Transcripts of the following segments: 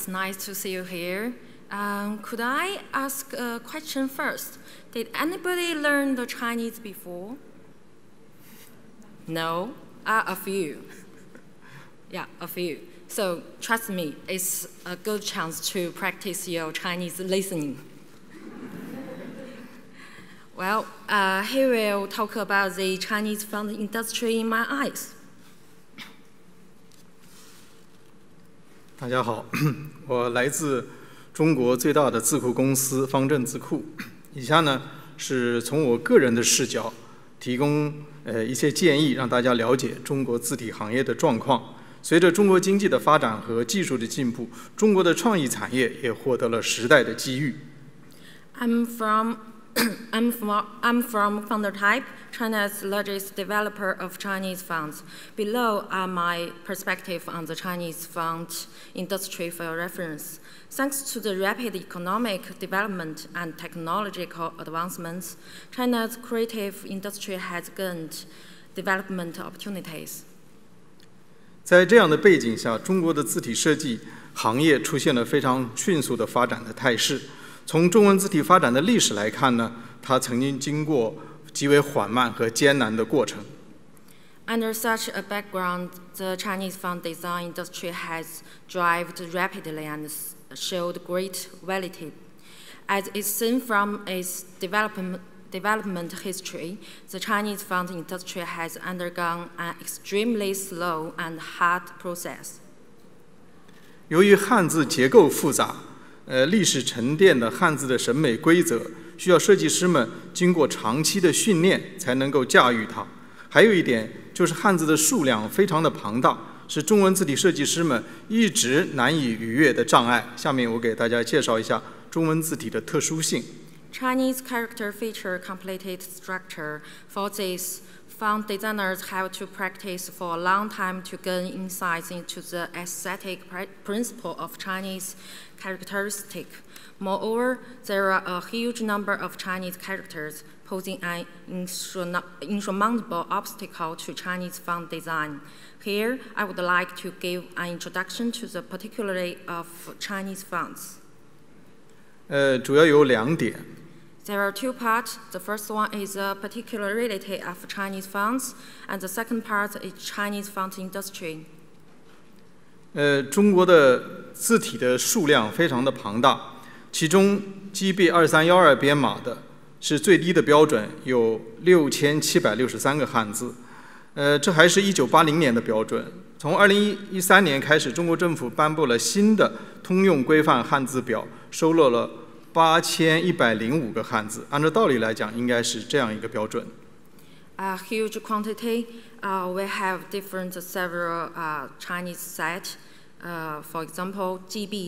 it's nice to see you here. Could I ask a question first? Did anybody learn the Chinese before? No? A few. Yeah, a few. So trust me, it's a good chance to practice your Chinese listening. Well, here we'll talk about the Chinese fund industry in my eyes. 大家好，我来自中国最大的字库公司方正字库。以下呢是从我个人的视角提供一些建议，让大家了解中国字体行业的状况。随着中国经济的发展和技术的进步，中国的创意产业也获得了时代的机遇。 I'm from FounderType, China's largest developer of Chinese fonts. Below are my perspective on the Chinese font industry for your reference. Thanks to the rapid economic development and technological advancements, China's creative industry has gained development opportunities. 在这样的背景下，中国的字体设计行业出现了非常迅速的发展的态势。从中文字体发展的历史来看呢，它曾经经过极为缓慢和艰难的过程。 Under such a background, the Chinese font design industry has thrived rapidly and showed great validity. As is seen from its development history, the Chinese font industry has undergone an extremely slow and hard process. 由于汉字结构复杂，历史沉淀的汉字的审美规则，需要设计师们经过长期的训练才能够驾驭它。还有一点就是汉字的数量非常的庞大，是中文字体设计师们一直难以逾越的障碍。下面我给大家介绍一下中文字体的特殊性。 Chinese character feature completed structure. For this, font designers have to practice for a long time to gain insights into the aesthetic principle of Chinese characteristic. Moreover, there are a huge number of Chinese characters, posing an insurmountable obstacle to Chinese font design. Here, I would like to give an introduction to the particularity of Chinese fonts. 主要有2点。 There are 2 parts. The first one is the particularity of Chinese fonts, and the second part is Chinese font industry. 中国的字体的数量非常的庞大，其中 GB 2312编码的是最低的标准，有6763个汉字。这还是1980年的标准。从2013年开始，中国政府颁布了新的通用规范汉字表，收录了8105个汉字。按照道理来讲，应该是这样一个标准。 A huge quantity. We have several Chinese set. For example, GB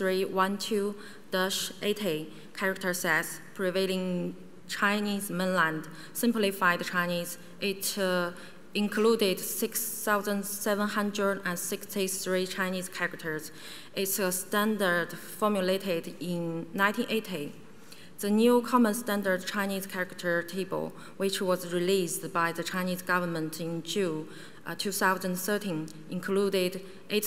2312-80 character sets prevailing Chinese mainland. Simplified Chinese, it included 6,763 Chinese characters. It's a standard formulated in 1980. The new Common Standard Chinese Character Table, which was released by the Chinese government in June 2013, included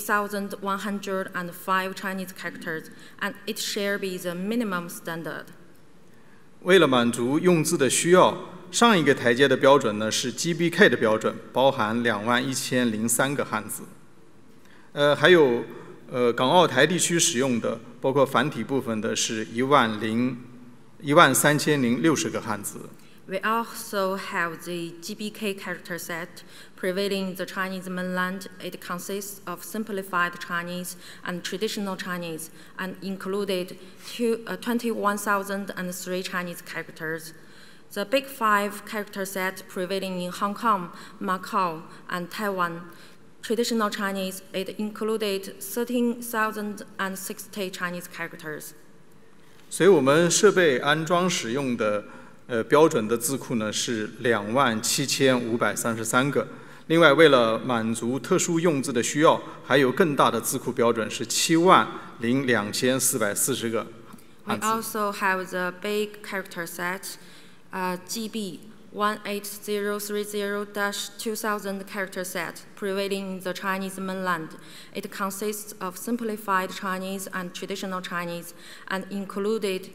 8,105 Chinese characters, and it shall be the minimum standard. 为了满足用字的需要，上一个台阶的标准呢是 GBK 的标准，包含21003个汉字。还有港澳台地区使用的，包括繁体部分的是13060个汉字。 We also have the GBK character set prevailing in the Chinese mainland. It consists of simplified Chinese and traditional Chinese, and included 21,003 Chinese characters. The Big Five character set prevailing in Hong Kong, Macau, and Taiwan. Traditional Chinese, it included 13,060 Chinese characters. 所以我们设备安装使用的标准的字库呢是27533个。另外，为了满足特殊用字的需要，还有更大的字库标准是72440个汉字。 We also have the big character set, GB 18030-2000 character set prevailing in the Chinese mainland. It consists of simplified Chinese and traditional Chinese and included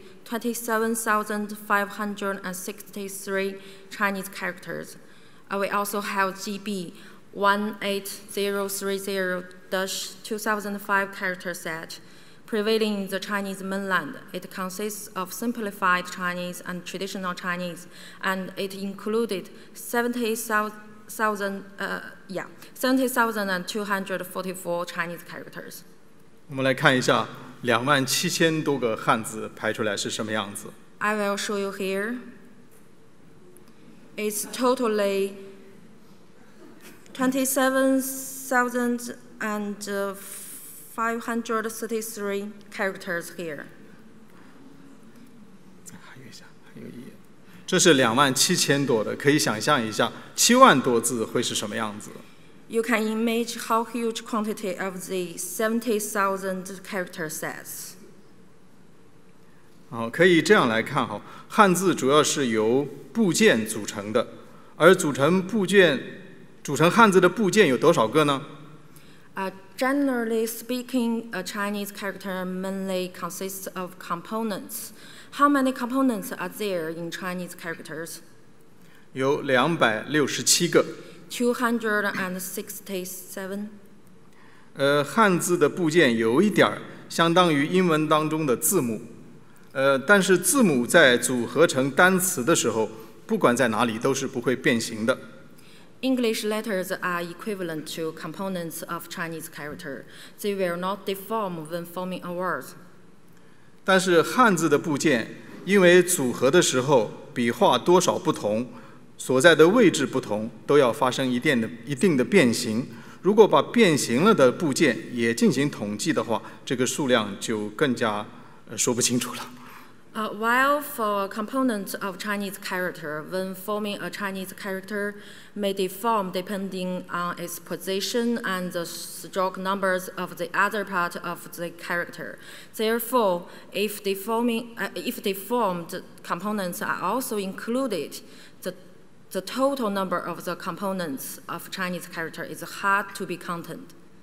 27,563 Chinese characters. We also have GB 18030-2005 character set prevailing in the Chinese mainland. It consists of simplified Chinese and traditional Chinese, and it included 70,244 Chinese characters. 我们来看一下27000多个汉字排出来是什么样子。 I will show you here. It's totally 27,533 characters here. 还有一页，这是27000多的，可以想象一下7万多字会是什么样子。 You can imagine how huge quantity of the 70,000 character sets. 可以这样来看哈，汉字主要是由部件组成的，而组成汉字的部件有多少个呢？ Generally speaking, a Chinese character mainly consists of components. How many components are there in Chinese characters? 有267个。 267. 汉字的部件有一点相当于英文当中的字母，但是字母在组合成单词的时候，不管在哪里都是不会变形的。 English letters are equivalent to components of Chinese character. They will not deform when forming a word. 但是汉字的部件因为组合的时候笔画多少不同，所在的位置不同，都要发生一定的变形。如果把变形了的部件也进行统计的话，这个数量就更加说不清楚了。 While for components of Chinese character, when forming a Chinese character may deform depending on its position and the stroke numbers of the other part of the character. Therefore, if deformed components are also included, the total number of the components of Chinese character is hard to be counted.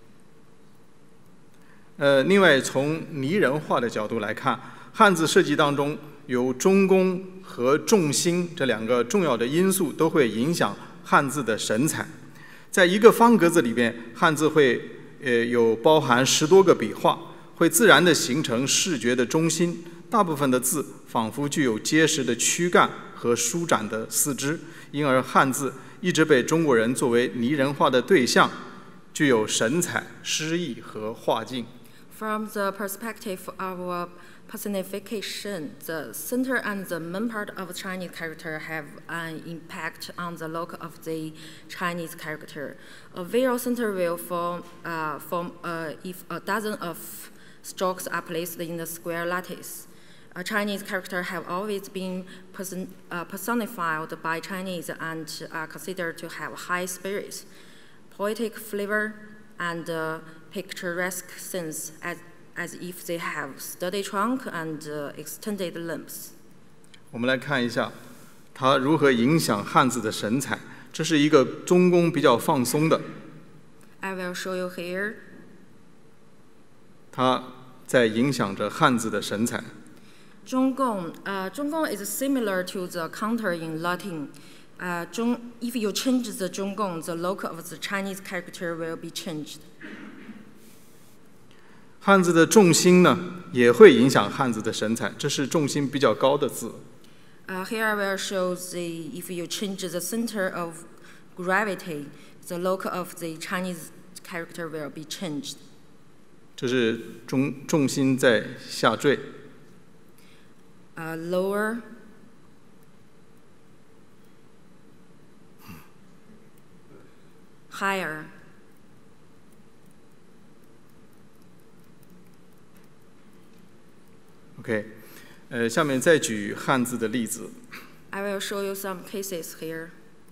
另外，从拟人化的角度来看，汉字设计当中有中宫和重心这2个重要的因素，都会影响汉字的神采。在一个方格子里边，汉字会有包含10多个笔画，会自然地形成视觉的中心。大部分的字仿佛具有结实的躯干和舒展的四肢，因而汉字一直被中国人作为拟人化的对象，具有神采、诗意和画境。 From the perspective of personification, the center and the main part of Chinese character have an impact on the look of the Chinese character. A visual center will form if a dozen of strokes are placed in the square lattice. A Chinese character have always been personified by Chinese and are considered to have high spirits, poetic flavor, and picturesque sense, as if they have sturdy trunk and extended limbs. 我们来看一下它如何影响汉字的神采。这是一个中宫比较放松的。 I will show you here. 它在影响着汉字的神采。 中宫 is similar to the counter in Latin. If you change the 中宫, the look of the Chinese character will be changed. 汉字的重心呢，也会影响汉字的神采，这是重心比较高的字。 Here I will show if you change the center of gravity, the look of the Chinese character will be changed. 这是重心在下坠。 Lower. Higher. OK， 下面再举汉字的例子。 I will show you some cases here.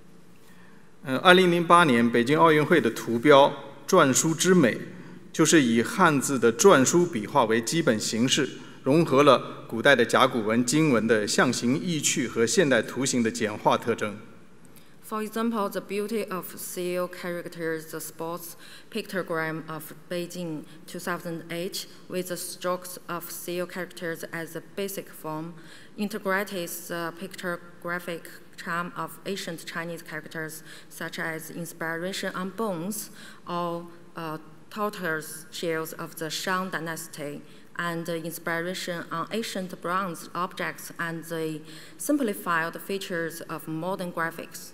2008年北京奥运会的图标“篆书之美”，就是以汉字的篆书笔画为基本形式，融合了古代的甲骨文、金文的象形意趣和现代图形的简化特征。 For example, the beauty of seal characters, the sports pictogram of Beijing 2008, with the strokes of seal characters as a basic form, integrates the pictographic charm of ancient Chinese characters, such as inspiration on bones or tortoise shells of the Shang Dynasty, and the inspiration on ancient bronze objects and the simplified features of modern graphics.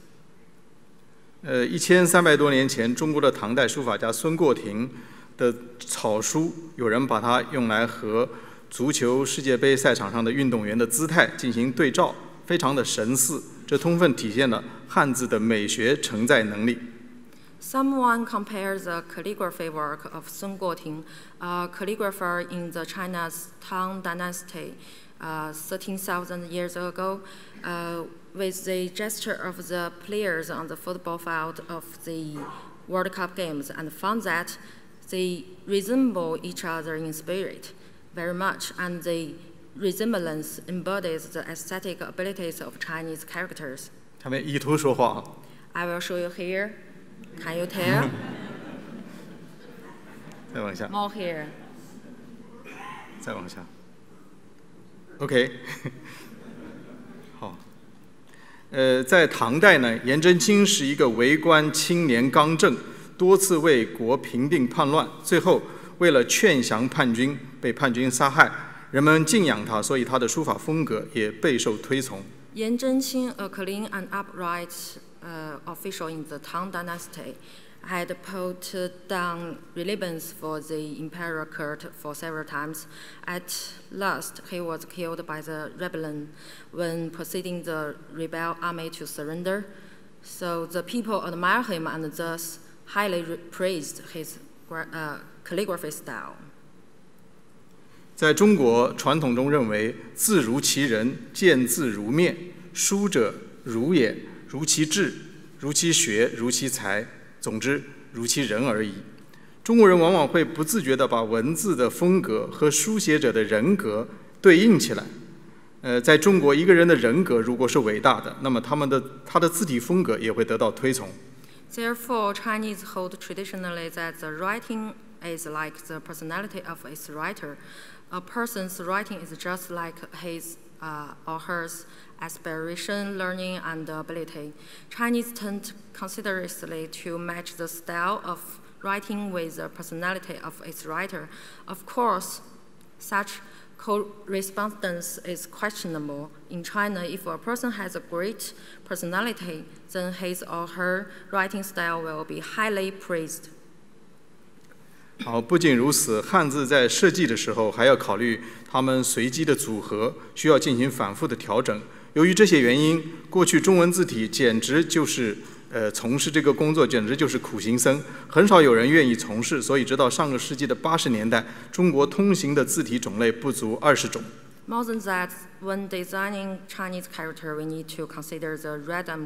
1300多年前，中国的唐代书法家孙过庭的草书，有人把它用来和足球世界杯赛场上的运动员的姿态进行对照，非常的神似，这充分体现了汉字的美学承载能力。 Someone compares the calligraphy work of Sun Guoting, a calligrapher in the China's Tang Dynasty 13,000 years ago, with the gesture of the players on the football field of the World Cup games, and found that they resemble each other in spirit very much, and the resemblance embodies the aesthetic abilities of Chinese characters. 下面以图说话。 I will show you here. Can you tell? 再往下。 More here. 再往下。OK 好。在唐代呢，颜真卿是一个为官清廉刚正，多次为国平定叛乱，最后为了劝降叛军，被叛军杀害。人们敬仰他，所以他的书法风格也备受推崇。 Yan Zhenqing, a clean and upright official in the Tang Dynasty, had put down rebellions for the imperial court for several times. At last, he was killed by the rebellion when proceeding the rebel army to surrender. So the people admire him and thus highly praised his calligraphy style. 在中国传统中认为，字如其人，见字如面，书者如也，如其志，如其学，如其才，总之如其人而已。中国人往往会不自觉地把文字的风格和书写者的人格对应起来。在中国，一个人的人格如果是伟大的，那么他的字体风格也会得到推崇。 Therefore, Chinese hold traditionally that the writing is like the personality of its writer. A person's writing is just like his or her aspiration, learning, and ability. Chinese tend considerately to match the style of writing with the personality of its writer. Of course, such correspondence is questionable. In China, if a person has a great personality, then his or her writing style will be highly praised. 好，不仅如此，汉字在设计的时候还要考虑它们随机的组合，需要进行反复的调整。由于这些原因，过去中文字体简直就是从事这个工作简直就是苦行僧，很少有人愿意从事。所以，直到上个世纪的80年代，中国通行的字体种类不足20种。 More than that, when designing Chinese character, we need to consider the random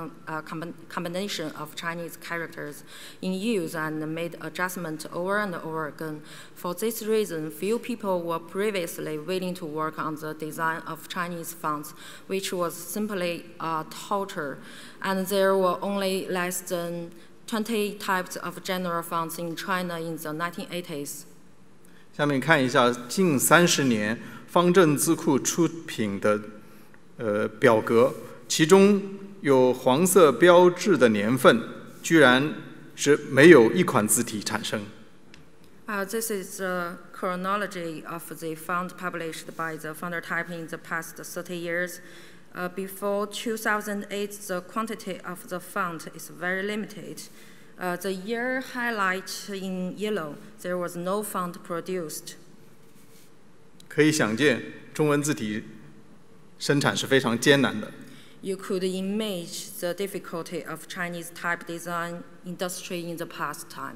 combination of Chinese characters in use and made adjustment over and over again. For this reason, few people were previously willing to work on the design of Chinese fonts, which was simply a torture, and there were only less than 20 types of general fonts in China in the 1980s. 下面看一下近30年。 方正字库出品的表格，其中有黄色标志的年份，居然是没有一款字体产生。 This is the chronology of the font published by the founder type in the past 30 years. Before 2008, the quantity of the font is very limited. The year highlighted in yellow, there was no font produced. 可以想见，中文字体生产是非常艰难的。 You could imagine the difficulty of Chinese type design industry in the past time.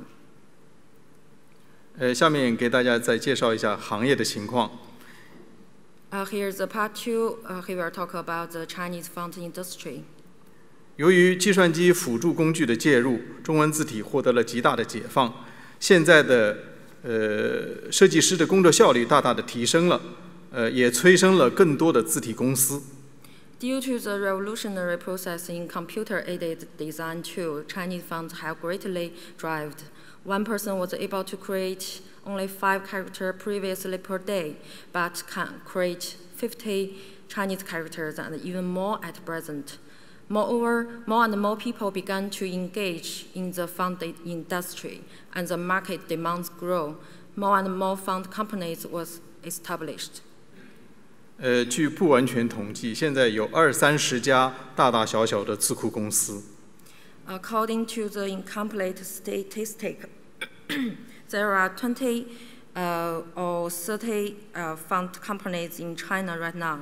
下面给大家再介绍一下行业的情况。 Here's the part 2. Here we'll talk about the Chinese font industry. 由于计算机辅助工具的介入，中文字体获得了极大的解放。现在的设计师的工作效率大大的提升了，也催生了更多的字体公司。 Due to the revolutionary process in computer-aided design tool, Chinese fonts have greatly thrived. One person was able to create only 5 characters previously per day, but can create 50 Chinese characters and even more at present. Moreover, more and more people began to engage in the font industry, and the market demands grow. More and more font companies was established. 据不完全统计，现在有20-30家大大小小的字库公司。 According to the incomplete statistic, there are 20 or 30 font companies in China right now.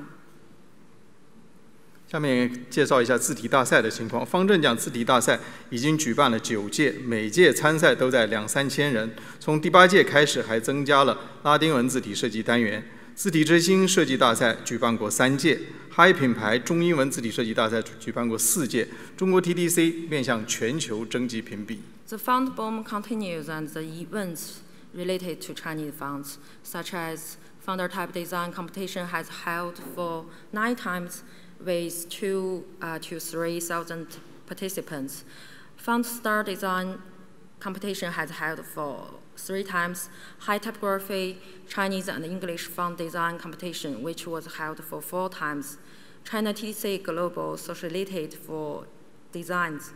下面介绍一下字体大赛的情况。方正奖字体大赛已经举办了9届，每届参赛都在2-3千人。从第8届开始，还增加了拉丁文字体设计单元。字体之星设计大赛举办过3届，哈品牌中英文字体设计大赛举办过4届。中国 TDC 面向全球征集评比。 The font boom continues, and the events related to Chinese fonts, such as Founder Type Design Competition, has held for 9 times with 2,000 to 3,000 participants. Font Star Design Competition has held for 3 times. High Typography Chinese and English Font Design Competition, which was held for 4 times. China TDC Global Socialite for Designs.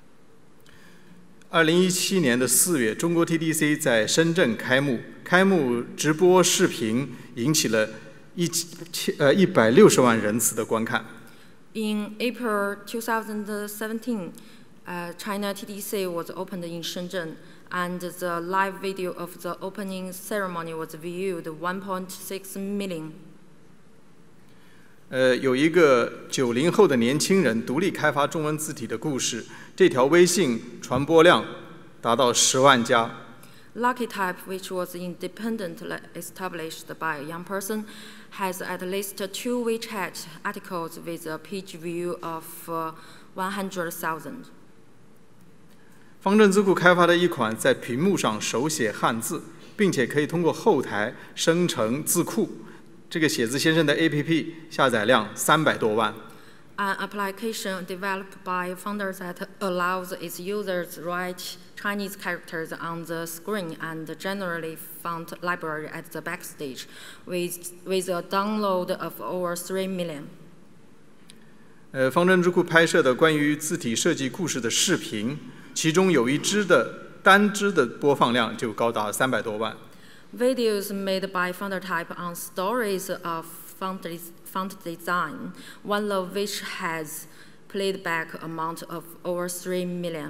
2017年4月，中国 TDC 在深圳开幕，开幕直播视频引起了160万人次的观看。 In April 2017, China TDC was opened in Shenzhen, and the live video of the opening ceremony was viewed 1.6 million. 有一个90后的年轻人独立开发中文字体的故事，这条微信传播量达到10万加。 Lucky Type, which was independently established by a young person, has at least 2 WeChat articles with a page view of 100,000. 方正字库开发的一款在屏幕上手写汉字，并且可以通过后台生成字库。这个写字先生的 APP 下载量300多万。 An application developed by founders that allows its users to write Chinese characters on the screen and generally font library at the backstage, with a download of over 3 million. 方正字库拍摄的关于字体设计故事的视频，其中有一支的单支的播放量就高达300多万。 Videos made by Founder Type on stories of font design, one of which has playback amount of over 3 million.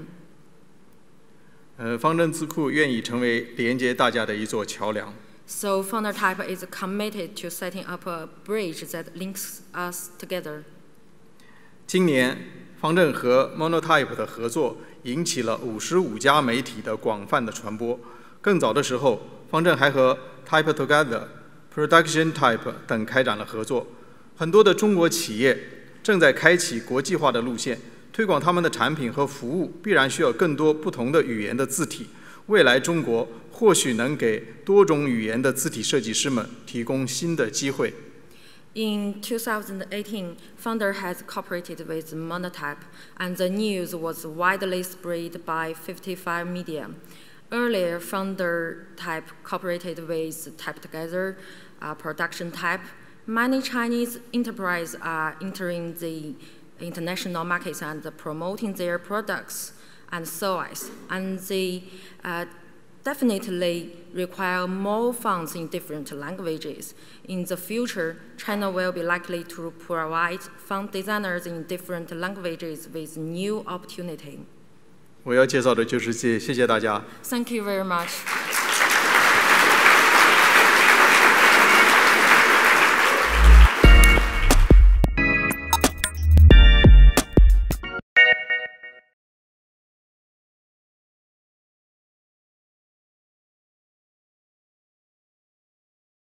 方正字库愿意成为连接大家的一座桥梁。 So Founder Type is committed to setting up a bridge that links us together. 今年，方正和 Monotype 的合作引起了55家媒体的广泛的传播。更早的时候，方正还和 Type Together、Production Type 等开展了合作。很多的中国企业正在开启国际化的路线，推广他们的产品和服务，必然需要更多不同的语言的字体。未来中国或许能给多种语言的字体设计师们提供新的机会。 In 2018, Founder has cooperated with Monotype, and the news was widely spread by 55 media. Earlier, Founder Type cooperated with Type Together, Production Type. Many Chinese enterprises are entering the international markets and promoting their products and services, and they definitely require more funds in different languages. In the future, China will be likely to provide font designers in different languages with new opportunity. 我要介绍的就是这些，谢谢大家。 Thank you very much.